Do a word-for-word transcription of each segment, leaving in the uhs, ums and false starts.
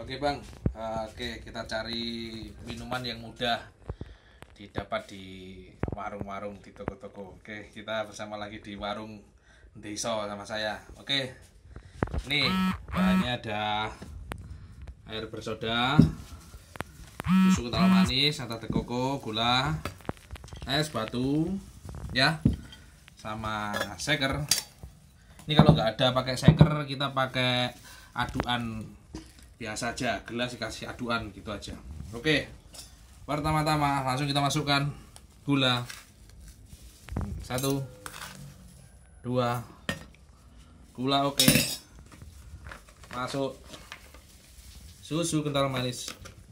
Oke bang, oke kita cari minuman yang mudah didapat di warung-warung, di toko-toko. Oke, kita bersama lagi di warung Deso sama saya. Oke, nih bahannya ada air bersoda, susu kental manis, nata de coco, gula, es batu, ya, sama shaker. Ini kalau nggak ada pakai shaker, kita pakai aduan biasa aja, gelas dikasih aduan gitu aja. Oke, pertama-tama langsung kita masukkan gula. Satu, dua, gula. Oke, masuk susu kental manis.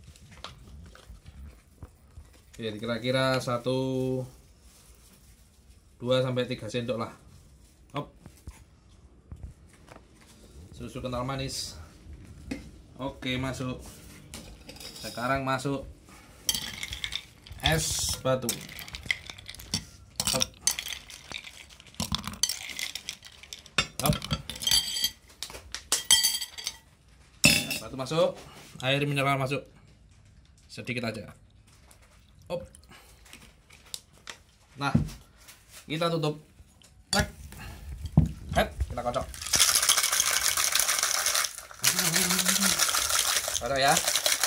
Ya, kira-kira satu, dua sampai tiga sendok lah. Hop, susu kental manis. Oke, masuk. Sekarang masuk es batu. Hop. Hop. Es batu masuk. Air mineral masuk. Sedikit aja. Hop. Nah, kita tutup. Tek. Head, kita kocok. Kocok ya.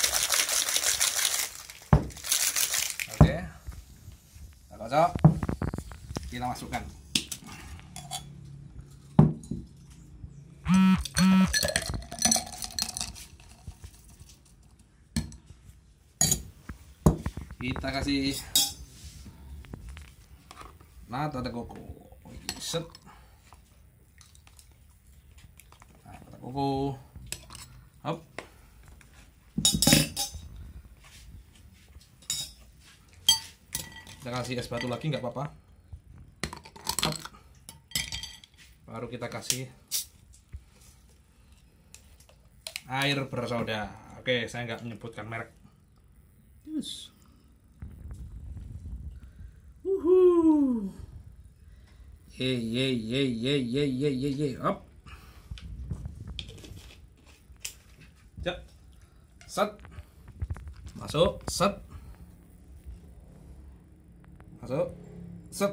Oke, kita kocok, kita masukkan. Kita kasih nata de coco. Set. Nata de coco. Hop. Kita kasih es batu lagi nggak apa-apa. Baru kita kasih air bersoda. Oke, saya nggak menyebutkan merek. Yes. Uhu. Ye ye ye ye ye ye ye ye. Up. Cek. Set. Masuk. Set. Masuk. Set.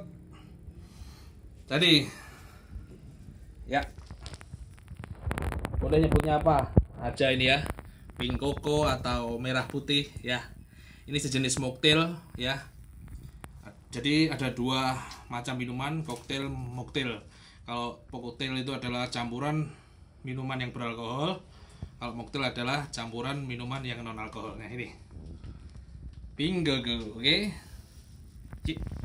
Jadi ya, boleh nyebutnya apa aja ini ya, pink coco atau merah putih ya. Ini sejenis mocktail ya. Jadi ada dua macam minuman, koktail, mocktail. Kalau koktail itu adalah campuran minuman yang beralkohol, kalau mocktail adalah campuran minuman yang non alkohol. Nah ini pink coco, oke. Okay?